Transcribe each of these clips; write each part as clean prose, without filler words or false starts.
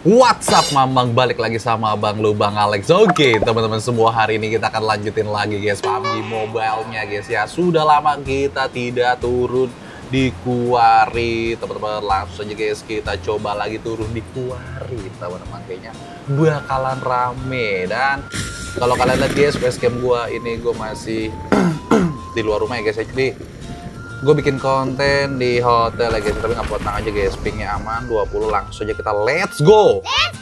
What's up Mamang, balik lagi sama abang lu Bang Alex. Oke teman-teman semua, hari ini kita akan lanjutin lagi guys PUBG Mobile-nya guys ya. Sudah lama kita tidak turun di Kuari teman-teman. Langsung aja guys kita coba lagi turun di Kuari teman-teman. Kayaknya bakalan rame. Dan kalau kalian lihat guys, facecam gua ini gue masih di luar rumah ya guys ya. Jadi gue bikin konten di hotel ya guys, tapi nggak potong aja guys, pingnya aman 20, langsung aja kita let's go.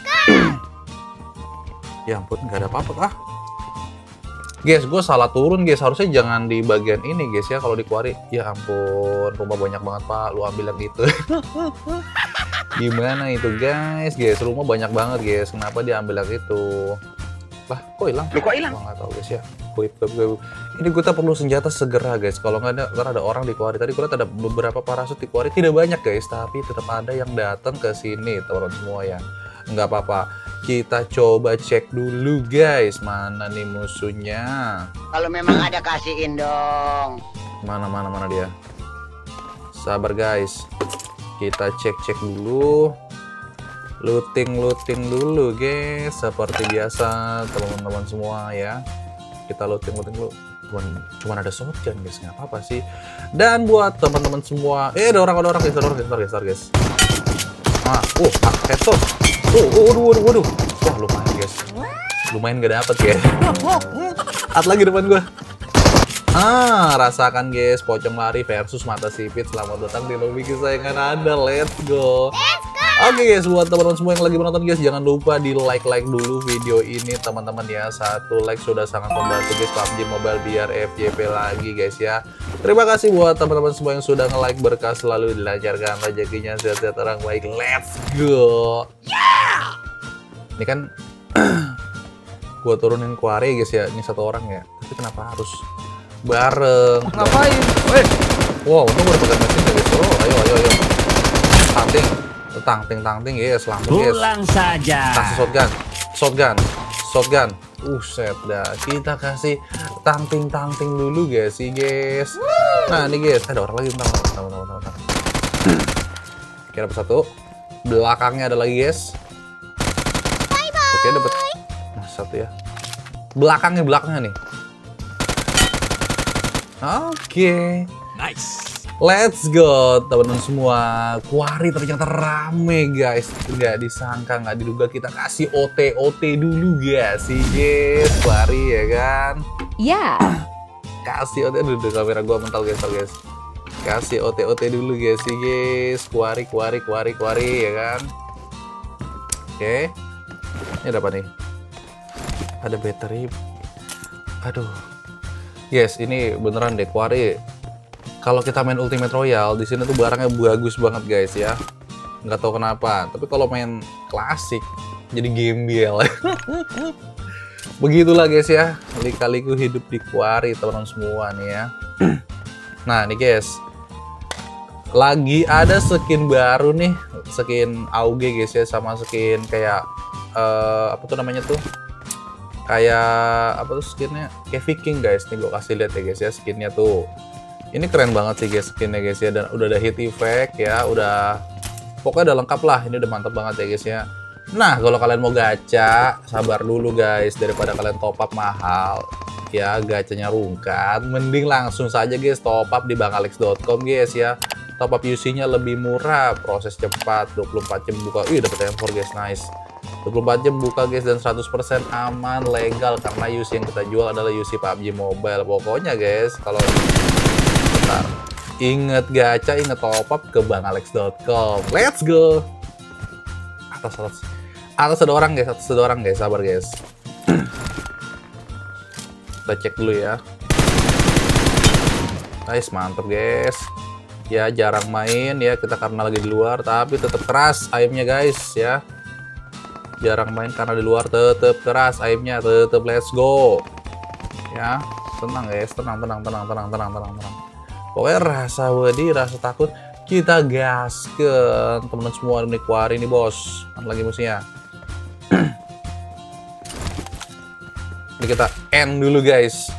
Ya ampun, nggak ada apa-apa kah? Guys, gue salah turun guys, harusnya jangan di bagian ini guys ya, kalau di Kuari. Ya ampun, rumah banyak banget pak, lu ambil yang itu. Gimana itu guys, rumah banyak banget guys, kenapa dia ambil yang itu? Lah, kok hilang? Lu kok hilang? Nggak tahu guys ya. Ini kita perlu senjata segera guys. Kalau nggak ada, ntar ada orang di Kuari. Tadi kita ada beberapa parasut di Kuari, tidak banyak guys, tapi tetap ada yang datang ke sini teman-teman semua ya. Nggak apa-apa. Kita coba cek dulu guys, mana nih musuhnya. Kalau memang ada kasihin dong. Mana dia? Sabar guys. Kita cek dulu. Looting dulu guys, seperti biasa teman-teman semua ya. Kita looting dulu. Cuman ada shotgun guys, nggak apa-apa sih. Dan buat teman-teman semua, ada orang guys. Headshot. Waduh. Wah, lumayan guys. Lumayan gak dapet guys. At lagi depan gua. Rasakan guys, pocong lari versus mata sipit. Selamat datang di lobby kesayangan Anda. Let's go. Oke guys, buat teman-teman semua yang lagi menonton guys, jangan lupa di like dulu video ini teman-teman ya. 1 like sudah sangat membantu guys PUBG Mobile biar FYP lagi guys ya. Terima kasih buat teman-teman semua yang sudah nge-like, berkah selalu dilancarkan rezekinya, sehat-sehat orang baik. Let's go. Ini kan gua turunin Kuari guys ya, ini 1 orang ya. Tapi kenapa harus bareng? Ngapain? Wow, untung gue udah pegang mesin guys. Oh, ayo. Tangting yes, langsung yes. Pulang saja. Kasih shotgun. Set dah. Kita kasih tangting dulu guys sih guys. Nah ini guys, ada orang lagi. Bentar. Oke, dapat 1. Belakangnya ada lagi guys. Oke, dapat 1 ya. Belakangnya nih. Oke. Nice. Let's go teman-teman semua. Kuari ternyata rame guys. Nggak disangka, nggak diduga. Kita kasih OT dulu guys sih guys. Kuari ya kan. Ya. Kasih OT dulu, kamera gua mental guys. Kasih OT dulu guys sih guys. Kuari ya kan. Oke. Ini ada apa nih? Ada battery. Aduh. Guys, ini beneran deh Kuari. Kalau kita main Ultimate Royale di sini tuh barangnya bagus banget guys ya. Nggak tahu kenapa. Tapi kalau main klasik jadi gembel. Begitulah guys ya. Lika-liku hidup di Kuari teman-teman semua nih ya. Nah nih guys, lagi ada skin baru nih, skin AUG guys ya, sama skin kayak apa tuh namanya tuh? Kayak apa tuh skinnya? Kayak Viking guys. Nih gue kasih lihat ya guys ya skinnya tuh. Ini keren banget sih guys skinnya guys ya, dan udah ada hit effect ya, pokoknya udah lengkap lah. Ini udah mantap banget ya guys ya. Nah kalau kalian mau gacha, sabar dulu guys, daripada kalian top up mahal ya, gacanya rungkat, mending langsung saja guys top up di bangalex.com guys ya. Top up UC-nya lebih murah, proses cepat, 24 jam buka. Dapet M4 guys, nice. 24 jam buka guys, dan 100% aman, legal, karena UC yang kita jual adalah UC PUBG Mobile. Pokoknya guys, kalau inget gacha, inget top up ke bangalex.com. Let's go. Atas ada orang guys, sabar guys. Kita cek dulu ya. Nice, mantap guys. Ya jarang main ya kita karena lagi di luar, tapi tetap keras aimnya guys ya. Jarang main karena di luar, tetap keras aimnya, tetap let's go. Ya, tenang guys, tenang. Pokoknya rasa wedi, rasa takut, kita gaskan teman-teman semua. Ini Kuari ini bos, lagi musuhnya. Ini kita end dulu guys.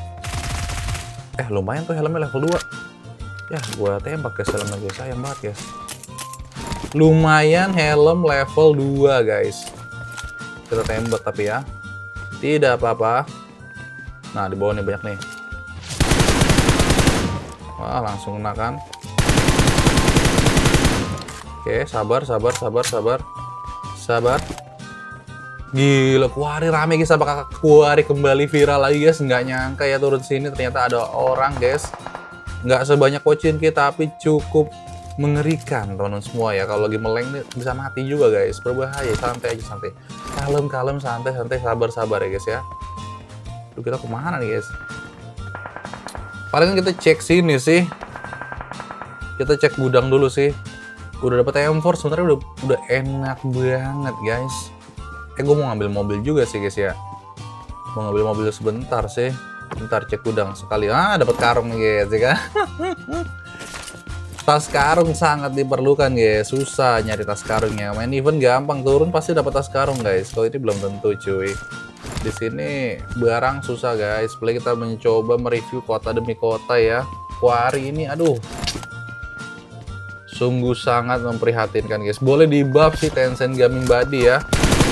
Lumayan tuh helmnya level 2. Ya gua tembak guys helmnya guys, sayang banget guys. Lumayan helm level 2 guys. Kita tembak tapi ya. Tidak apa-apa. Nah, di bawah nih banyak nih. Wah, langsung kena kan. Oke, sabar. Gila, Kuari rame guys. Apakah Kuari kembali viral lagi guys? Nggak nyangka ya turun sini ternyata ada orang guys. Nggak sebanyak Pochinki tapi cukup mengerikan teman-teman semua ya. Kalau lagi meleng nih bisa mati juga guys. Berbahaya. Santai aja, santai. Kalem, santai, sabar ya guys ya. Duh, kita kemana nih guys? Paling kita cek sini sih. Kita cek gudang dulu sih. Udah dapet M4 sebenarnya udah enak banget guys. Gue mau ngambil mobil juga sih guys ya. Mau ngambil mobil sebentar sih. Bentar cek gudang sekali. Dapat karung nih guys ya kan. Tas karung sangat diperlukan guys. Susah nyari tas karungnya. Main event gampang, turun pasti dapat tas karung guys. Kalau ini belum tentu cuy. Di sini barang susah guys. Apalagi kita mencoba mereview kota demi kota ya. Kuari ini aduh. Sungguh sangat memprihatinkan guys. Boleh di buff sih Tencent Gaming Body ya.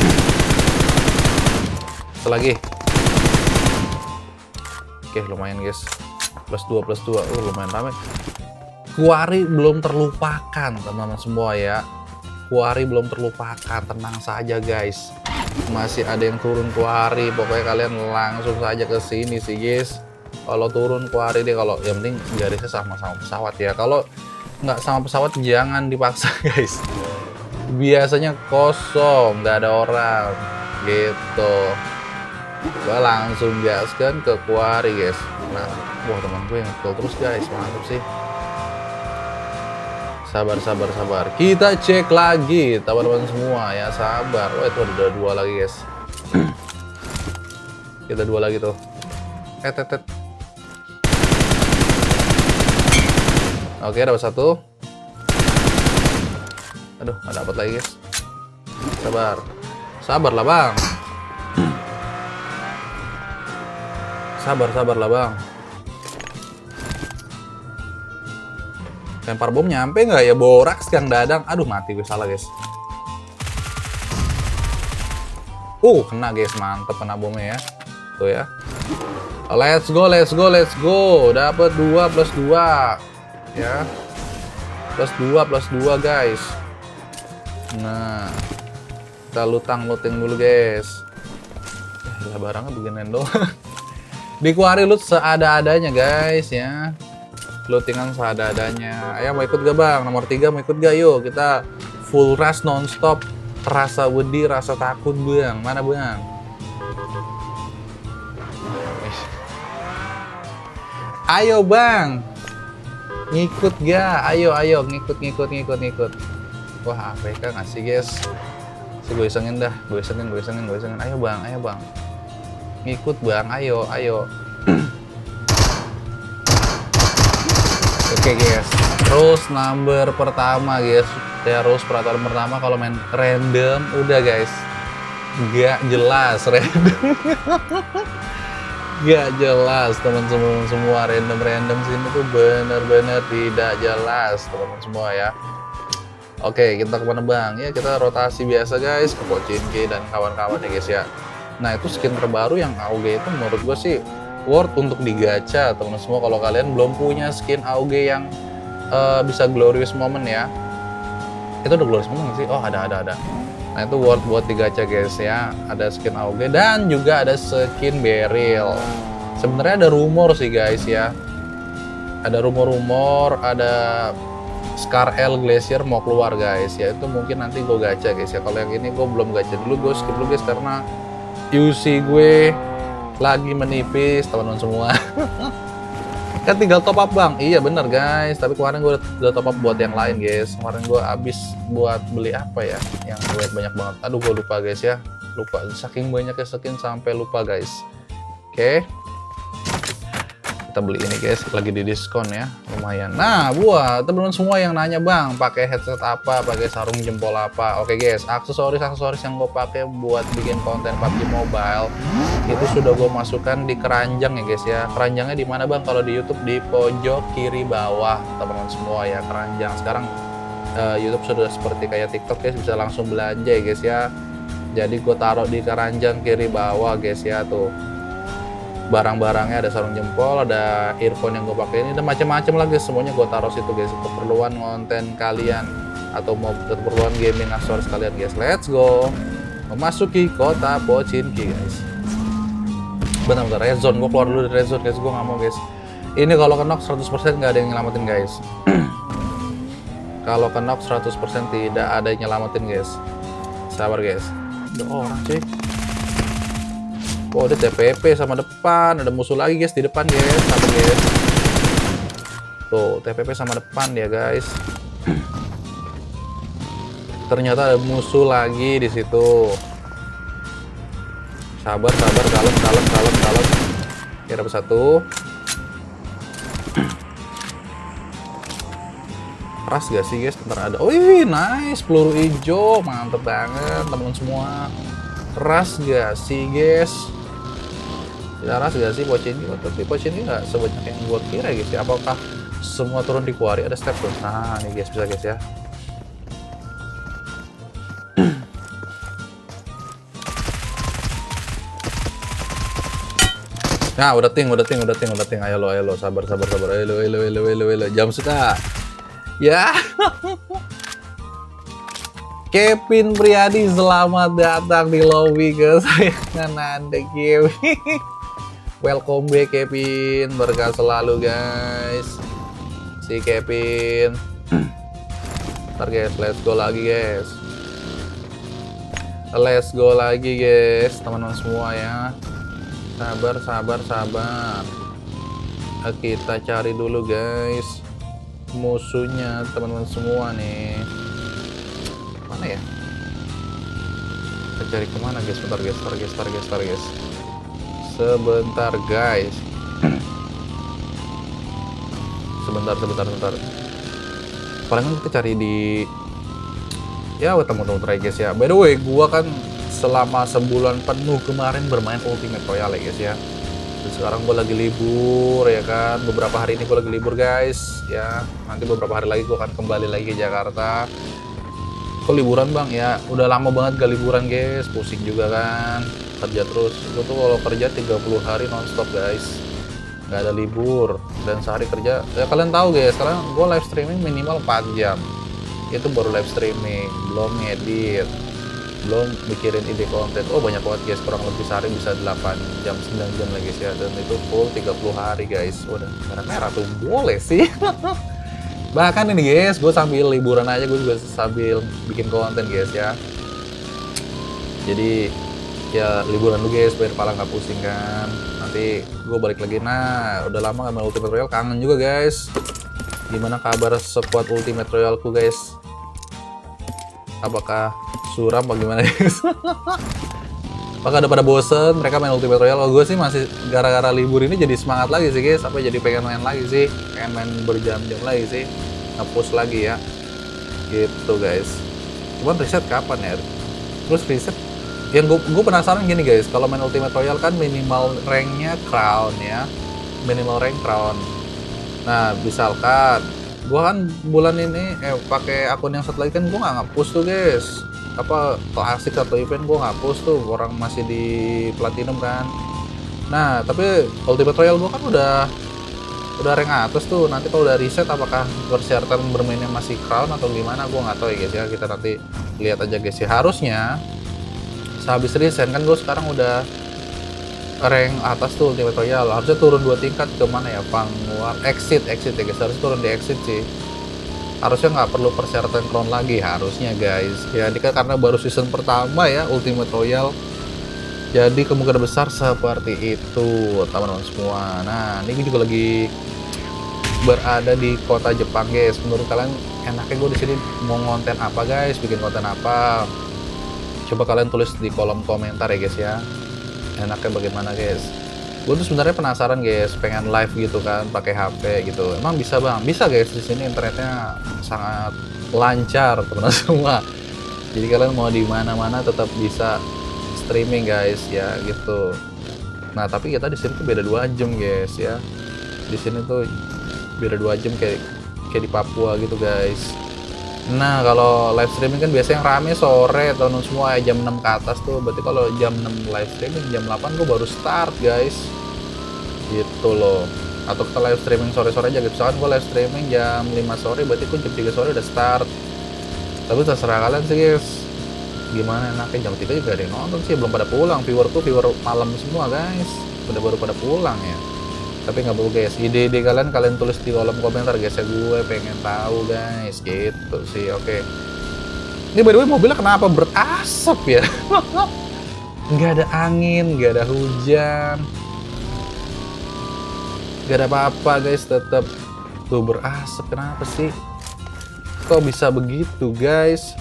Lagi. Oke, lumayan guys. Plus 2. Lumayan ramai. Kuari belum terlupakan teman-teman semua ya. Kuari belum terlupakan. Tenang saja guys. Masih ada yang turun Kuari. Pokoknya kalian langsung saja ke sini sih guys. Kalau turun Kuari deh, kalau yang penting garisnya sama-sama pesawat ya. Kalau nggak sama pesawat jangan dipaksa guys. Biasanya kosong, nggak ada orang gitu. Gua langsung gaskan ke Kuari guys. Nah, wah teman gue ngekill terus guys, mantap sih. Sabar. Kita cek lagi teman-teman semua ya, sabar. Wah, itu ada 2 lagi guys. Kita 2 lagi tuh. Oke, dapat 1. Aduh, nggak dapat lagi guys. Sabar lah bang. Sabar lah bang. Lempar bom nyampe nggak ya? Boraks Kang Dadang. Aduh, mati gue, salah guys. Kena guys, mantep kena bomnya ya. Tuh ya. Let's go. Dapat 2 plus 2 ya. Plus 2 guys. Nah, kita looting dulu guys. Barangnya beginian doang. Di Kuari loot seada-adanya guys ya. Lootingan seada-adanya. Ayo mau ikut gak bang? Nomor 3 mau ikut gak? Yuk kita full rush nonstop. Rasa wedi, rasa takut bang. Mana bang? Ayo bang. Ngikut gak? Ayo ngikut. Wah, AFK ngasih guys. Gue isengin dah. Gue isengin. Ayo bang. Ngikut bang, ayo. Oke guys, terus number pertama guys. Terus peraturan pertama kalau main random udah guys, gak jelas random. Gak jelas teman-teman semua, random sini tuh bener-bener tidak jelas teman-teman semua ya. Oke, kita kemana bang? Ya kita rotasi biasa guys, ke Pochinki dan kawan-kawan ya guys ya. Nah itu skin terbaru yang AUG itu menurut gue sih worth untuk digacha teman-teman semua. Kalau kalian belum punya skin AUG yang bisa glorious moment ya. Itu udah glorious moment sih? Oh ada. Nah itu worth buat digacha guys ya. Ada skin AUG dan juga ada skin Beryl. Sebenarnya ada rumor sih guys ya. Ada rumor ada Scar L Glacier mau keluar guys ya. Itu mungkin nanti gue gacha guys ya. Kalau yang ini gue belum gacha dulu, gue skip dulu guys karena UC gue lagi menipis teman-teman semua. Kan tinggal top up bang. Iya bener guys, tapi kemarin gue udah top up buat yang lain guys. Kemarin gue habis buat beli apa ya yang banyak banget. Aduh gue lupa guys ya. Lupa, saking banyaknya skin sampai lupa guys. Oke, kita beli ini guys, lagi di diskon ya, lumayan. Nah buat teman-teman semua yang nanya bang pakai headset apa, pakai sarung jempol apa, oke guys, aksesoris yang gue pakai buat bikin konten PUBG Mobile itu sudah gue masukkan di keranjang ya guys ya. Keranjangnya di mana bang? Kalau di YouTube di pojok kiri bawah teman-teman semua ya, keranjang. Sekarang YouTube sudah seperti kayak TikTok guys, bisa langsung belanja ya guys ya. Jadi gue taruh di keranjang kiri bawah guys ya, tuh barang-barangnya, ada sarung jempol, ada earphone yang gue pakai ini, dan macam-macam lah guys, semuanya gue taruh situ guys, keperluan konten kalian atau mau keperluan gaming aksesoris kalian guys. Let's go memasuki kota Pochinki guys. Bentar-bentar, red zone, gue keluar dulu dari red zone guys, gue nggak mau guys. Ini kalau kenok 100% nggak ada yang nyelamatin guys. Kalau kenok 100% tidak ada yang nyelamatin guys. Sabar guys. Ada orang cuy. Oh, ada TPP sama depan, ada musuh lagi guys di depan guys. Sabar guys. Tuh, TPP sama depan ya guys. Ternyata ada musuh lagi di situ. Sabar, kalem. Oke, dapat satu. Keras gak sih guys? Bentar ada. Oh, nice, peluru hijau, mantep banget teman-teman semua. Keras gak sih guys? Keras gak sih Pochinki? Tapi Pochinki nggak sebanyak yang gue kira guys ya. Apakah semua turun di quarry? Ada step tuh. Nah, ini guys, bisa guys ya. Nah, udah ting. Ayo lo, sabar. Ayo, jam suka. Ya. Kevin Priadi, selamat datang di lobby kesayangan Anda, Kevin. Welcome back Kevin, berkah selalu guys. Si Kevin. Ntar guys, let's go lagi guys. Let's go lagi guys, teman-teman semua ya. Sabar. Kita cari dulu guys musuhnya teman-teman semua nih. Mana ya? Kita cari kemana guys? Bentar guys. Sebentar guys. Sebentar. Palingan kita cari di ketemu guys ya. By the way, gua kan selama sebulan penuh kemarin bermain Ultimate Royale ya guys ya. Dan sekarang gue lagi libur ya kan, beberapa hari ini gue lagi libur guys ya. Nanti beberapa hari lagi gue akan kembali lagi ke Jakarta. Kok liburan bang? Ya udah lama banget gak liburan guys, pusing juga kan, kerja terus. Gue tuh kalau kerja 30 hari nonstop guys, nggak ada libur, dan sehari kerja ya kalian tahu guys. Sekarang gue live streaming minimal 4 jam, itu baru live streaming, belum ngedit, belum mikirin ide konten. Oh banyak banget guys, kurang lebih sehari bisa 8 jam 9 jam lagi guys ya, dan itu full 30 hari guys. Udah merah tuh boleh sih. Bahkan ini guys, gue sambil liburan aja gue juga sambil bikin konten guys ya. Jadi ya liburan dulu guys biar kepala nggak pusing kan. Nanti gue balik lagi. Nah udah lama gak main Ultimate Royale, kangen juga guys. Gimana kabar squad Ultimate Royale ku guys? Apakah suram apa gimana guys? Apakah udah pada bosen mereka main Ultimate Royale? Gue sih masih gara-gara libur ini jadi semangat lagi sih guys, sampai jadi pengen main lagi sih, pengen main berjam-jam lagi sih, nge-push lagi ya gitu guys. Cuman reset kapan ya? Terus reset yang gue penasaran gini guys, kalau main Ultimate Royale kan minimal ranknya crown ya, minimal rank crown. Nah misalkan gue kan bulan ini pakai akun yang satu lagi kan gue nggak nge-push tuh guys, apa klasik atau event gue nggak push tuh, orang masih di platinum kan. Nah tapi Ultimate Royale gue kan udah rank atas tuh. Nanti kalau udah reset apakah persyaratan bermainnya masih crown atau gimana gue nggak tahu ya guys ya. Kita nanti lihat aja guys ya. Harusnya sehabis reset kan gue sekarang udah rank atas tuh Ultimate Royale, harusnya turun 2 tingkat ke mana ya, Vanguard, exit ya guys, harus turun di exit sih. Harusnya nggak perlu persyaratan crown lagi harusnya guys ya. Ini kan karena baru season pertama ya Ultimate Royale, jadi kemungkinan besar seperti itu teman-teman semua. Nah ini gue juga lagi berada di kota Jepang guys. Menurut kalian enaknya gue di sini mau konten apa guys, bikin konten apa? Coba kalian tulis di kolom komentar ya guys ya, enaknya bagaimana guys. Gue tuh sebenarnya penasaran guys, pengen live gitu kan pakai HP gitu. Emang bisa bang? Bisa guys, di sini internetnya sangat lancar teman-teman semua. Jadi kalian mau di mana-mana tetap bisa streaming guys ya gitu. Nah tapi kita di sini tuh beda 2 jam guys ya. Di sini tuh beda 2 jam kayak di Papua gitu guys. Nah, kalau live streaming kan biasanya yang rame sore teman semua ya, jam 6 ke atas tuh. Berarti kalau jam 6 live streaming, jam 8 gue baru start, guys. Gitu loh. Atau kita live streaming sore-sore aja gitu. Misalkan gue live streaming jam 5 sore, berarti gue jam 3 sore udah start. Tapi terserah kalian sih, guys. Gimana enaknya, jam 3 juga ada yang nonton sih, belum pada pulang. Viewerku viewer malam semua, guys. Udah baru pada pulang ya. Tapi nggak perlu guys, ide-ide kalian tulis di kolom komentar guys ya, gue pengen tahu guys, gitu sih. Oke. Ini by the way mobilnya kenapa berasap ya? Nggak ada angin, nggak ada hujan, nggak ada apa-apa guys, tetap tuh berasap. Kenapa sih? Kok bisa begitu guys?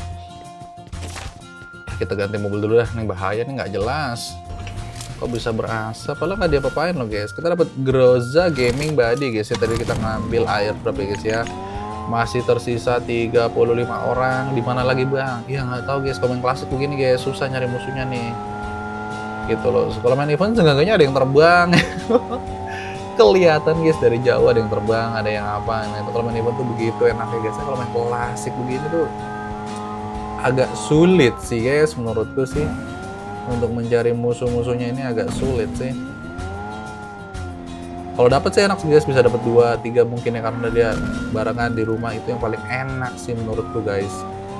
Kita ganti mobil dulu dah, nih bahaya nih, nggak jelas. Kok bisa berasap? Padahal nggak diapa-apain loh guys. Kita dapat Groza Gaming Body guys ya. Tadi kita ngambil airdrop ya guys ya. Masih tersisa 35 orang. Di mana lagi bang? Ya nggak tahu guys. Komen klasik begini guys, susah nyari musuhnya nih. Gitu loh. Kalau main event seenggaknya ada yang terbang. Kelihatan guys dari jauh ada yang terbang, ada yang apa. Nah itu kalau main event tuh begitu enaknya guys. Kalau main klasik begini tuh agak sulit sih guys menurutku sih. Untuk mencari musuh-musuhnya ini agak sulit sih. Kalau dapat sih enak sih guys, bisa dapat 2, 3 mungkin ya, karena dia barengan di rumah itu yang paling enak sih menurutku guys.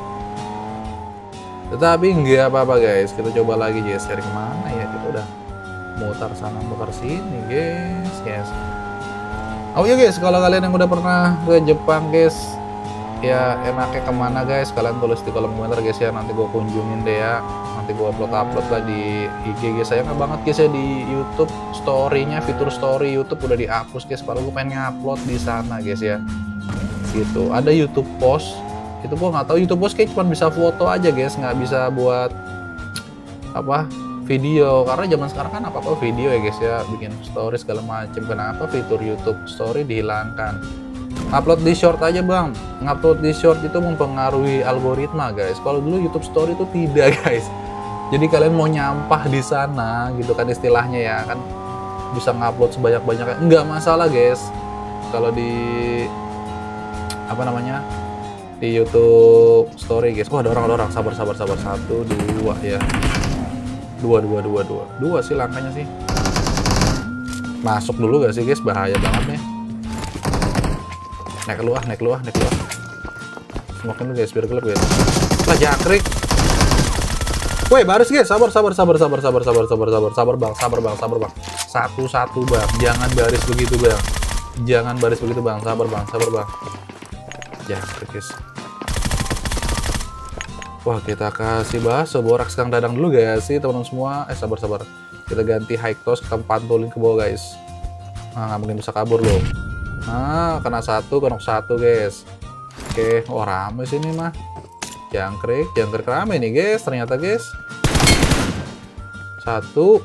Tetapi nggak apa-apa guys, kita coba lagi guys. Cari kemana ya? Kita udah mutar sana mutar sini guys. Oh iya guys, kalau kalian yang udah pernah ke Jepang guys, ya enaknya kemana guys, kalian tulis di kolom komentar guys ya, nanti gue kunjungin deh ya. Nanti gue upload lah di IG guys. Sayangnya banget guys ya di YouTube story-nya, fitur story YouTube udah dihapus guys, padahal gue pengen ngupload di sana guys ya. Gitu. Ada YouTube post, itu gue nggak tahu, YouTube post kayak cuma bisa foto aja guys, nggak bisa buat apa video, karena zaman sekarang kan apa video ya guys ya, bikin story segala macem. Kenapa fitur YouTube story dihilangkan? Upload di short aja bang. Ngupload di short itu mempengaruhi algoritma guys. Kalau dulu YouTube story itu tidak guys. Jadi kalian mau nyampah di sana gitu kan istilahnya ya kan, bisa ngupload sebanyak-banyaknya, nggak masalah guys. Kalau di apa namanya di YouTube story guys. Oh ada orang sabar 1, 2 ya. 2 sih langkahnya sih. Masuk dulu gak sih guys, bahaya banget nih. Naik keluar. Smokin dulu guys, biar gelap guys. Lah jangkrik. Woi, baris guys, sabar bang. Satu bang, jangan baris begitu bang. Sabar bang. Jangkrik guys. Wah, kita kasih bakso borak Kang Dadang dulu guys sih teman-teman semua. Sabar. Kita ganti high toss, kita pantulin ke bawah guys. Nah, nggak mungkin bisa kabur loh. Nah, kena satu guys. Oke, oh rame sini mah. Jangkrik rame nih guys, ternyata guys. 1, 2,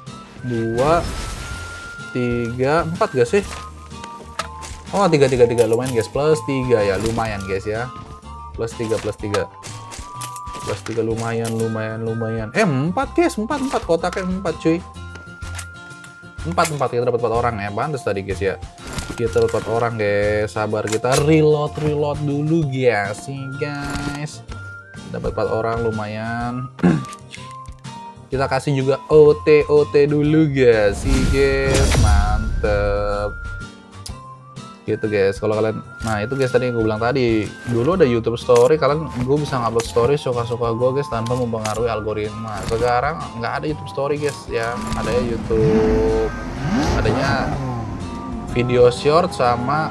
3, 4 gak sih? Oh 3 lumayan guys, plus 3 ya, lumayan guys ya. Plus 3 lumayan. 4 guys, 4 kotaknya 4 cuy. 4 kita dapat 4 orang ya, pantes tadi guys ya. Kita dapat 4 orang guys, sabar, kita reload dulu guys sih guys. Dapat 4 orang lumayan. Kita kasih juga OT dulu guys sih guys, mantep. Gitu guys, kalau kalian, nah itu guys tadi yang gue bilang tadi, dulu ada YouTube Story, kalian gue bisa ngupload story suka-suka gue guys tanpa mempengaruhi algoritma. Sekarang nggak ada YouTube Story guys ya, adanya YouTube, adanya video short sama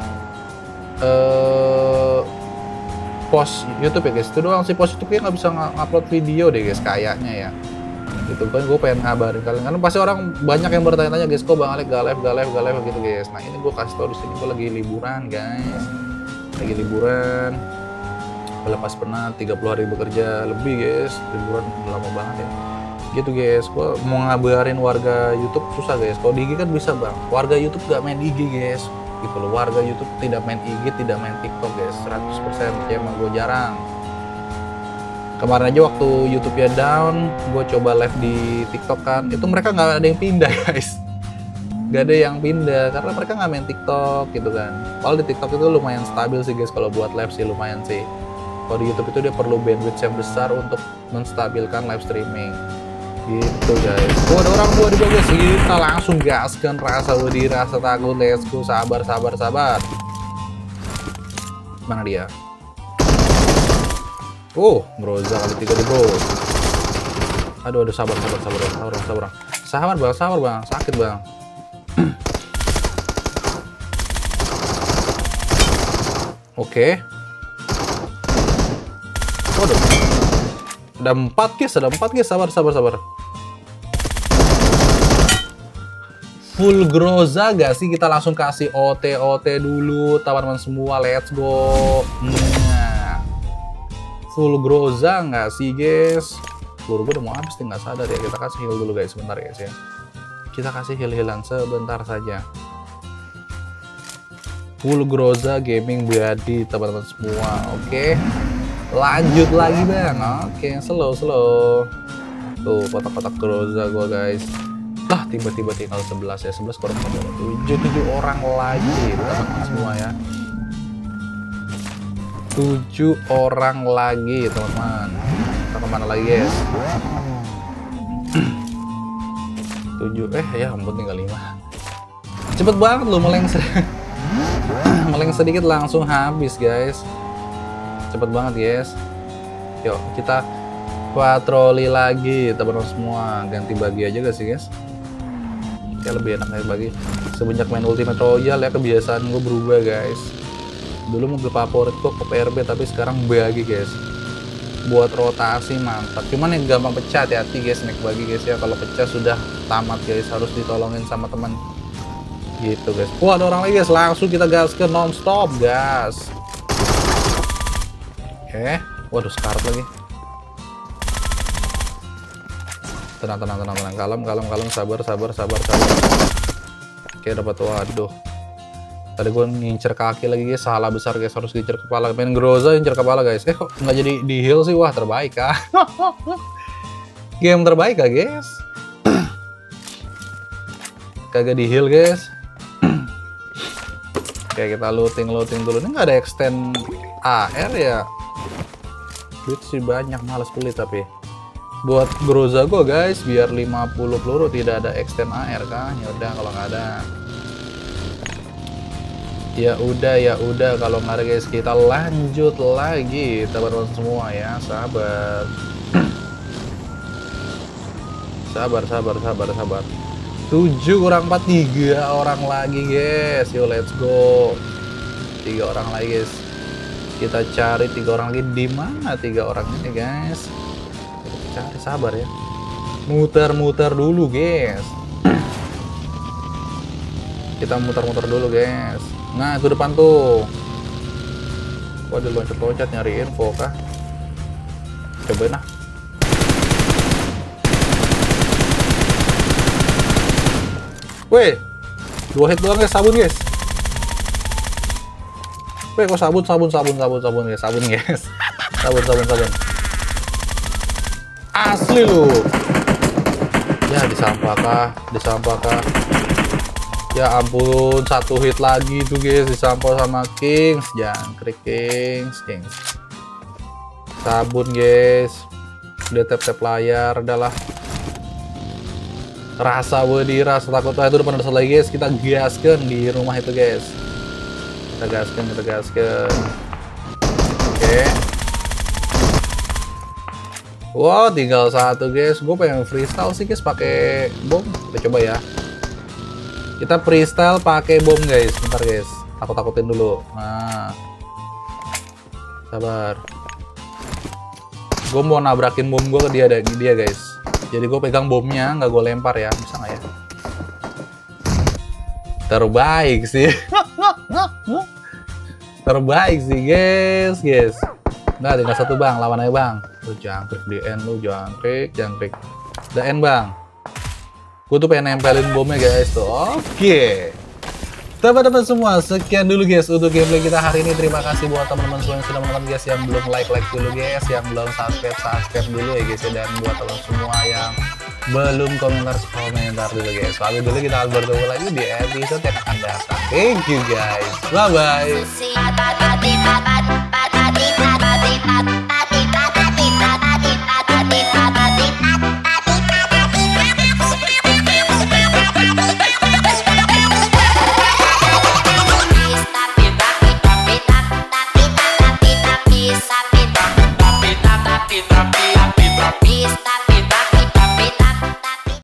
post YouTube ya guys. Itu doang sih, post YouTube nggak bisa ngupload video deh guys kayaknya ya. Gitu kan, gue pengen ngabarin kalian karena pasti orang banyak yang bertanya-tanya guys, kok Bang Alek gak live gitu guys. Nah ini gue kasih tau di sini, gue lagi liburan guys, lepas penat 30 hari bekerja lebih guys, liburan lama banget ya. Gitu guys, gue mau ngabarin warga YouTube susah guys. Kalau di IG kan bisa bang, warga YouTube gak main IG guys, gitu loh. Warga YouTube tidak main IG, tidak main TikTok guys, 100% ya, emang gue jarang. Kemarin aja waktu YouTube-nya down, gue coba live di TikTok kan, itu mereka nggak ada yang pindah guys, nggak ada yang pindah karena mereka nggak main TikTok gitu kan. Kalau di TikTok itu lumayan stabil sih guys, kalau buat live sih lumayan sih. Kalau di YouTube itu dia perlu bandwidth yang besar untuk menstabilkan live streaming. Gitu guys. Oh, ada orang gua di bawah guys. Kita langsung gaskan, rasa wedi, rasa takut. Let's go. Sabar. Mana dia? Oh, Groza kali 3 di bro. Aduh, sabar bang, sakit bang. Oke. Waduh. Ada 4 guys, sabar. Full Groza gak sih? Kita langsung kasih OT dulu, teman-teman semua, let's go. Nah. Full Groza nggak sih guys? Peluru gue udah mau habis nih, nggak sadar ya. Kita kasih heal dulu guys, sebentar guys ya. Kita kasih heal-healan sebentar saja. Full Groza gaming berarti teman-teman semua. Oke. Lanjut lagi bang. Oke, slow. Tuh kotak-kotak Groza gue guys. Lah tiba-tiba tinggal 11 ya. 11 kurang 7 orang lagi teman-teman semua ya. 7 orang lagi teman-teman. Kita kemana lagi guys? 7 ya ampun tinggal 5. Cepet banget loh meleng sedikit langsung habis guys. Cepet banget guys. Yuk kita patroli lagi teman-teman semua. Ganti bagi aja gak sih guys? Kayak lebih enak kayak bagi. Semenjak main Ultimate Royale ya kebiasaan gue berubah guys. Dulu mobil favorit gue PRB, tapi sekarang bagi guys. Buat rotasi mantap. Cuman yang gampang pecah, hati-hati guys naik bagi guys ya. Kalau pecah sudah tamat guys, harus ditolongin sama teman. Gitu guys. Wah ada orang lagi guys, langsung kita gas ke non-stop gas. Oke. Waduh sekarat lagi. Tenang. Kalem. Sabar. Oke dapat, waduh. Tadi gue ngincer kaki lagi guys, salah besar guys, harus ngincer kepala. Main Groza ngincer kepala guys. Kok nggak jadi di heal sih? Wah terbaik kah? Game terbaik kah guys? Kagak di heal guys. Oke kita looting dulu. Ini nggak ada extend AR ya. Duit sih banyak, males beli tapi. Buat Groza gue guys, biar 50 peluru tidak ada extend AR kan? Ya udah kalau nggak ada. Ya udah kalau nggak ada guys, kita lanjut lagi teman-teman semua ya. Sabar. sabar. 7 kurang 4, 3 orang lagi guys. Yo let's go. 3 orang lagi guys. Kita cari 3 orang lagi. Di mana 3 orang ini guys? Kita cari, sabar ya. Muter dulu guys. Kita muter dulu guys. Nah itu depan tuh. Waduh loncat nyari info kah? Cobain lah. Weh, 2 hit doang guys, sabun guys. Weh kok sabun guys, sabun guys. Sabun. Asli lu. Ya disampah kah? Ya ampun, 1 hit lagi tuh guys, disampah sama Kings. Jangkrik Kings. Sabun guys. Udah tap layar, udahlah. Rasa wedi, rasa takut itu udah pada dasar lagi guys. Kita gaskan di rumah itu guys. Kita gaskan. Oke. Wow, tinggal 1 guys. Gue pengen freestyle sih guys pakai bom. Kita coba ya. Kita freestyle pakai bom guys. Bentar guys. Takut-takutin dulu. Nah. Sabar. Gue mau nabrakin bom gue ke dia guys. Jadi gue pegang bomnya, nggak gue lempar ya. Bisa nggak ya? Terbaik sih. Terbaik sih guys. Nggak, tinggal 1 bang. Lawan aja bang. Lu jangkrik di end, lu jangkrik. Udah end bang. Gue tuh pengen nempelin bomnya guys tuh. Oke. Teman-teman semua, sekian dulu guys untuk gameplay kita hari ini. Terima kasih buat teman-teman semua yang sudah menonton guys. Yang belum like dulu guys, yang belum subscribe dulu ya guys. Dan buat teman semua yang belum komentar dulu guys. Lalu dulu kita akan bertemu lagi di episode yang akan datang. Thank you guys. Bye bye. Hahaha.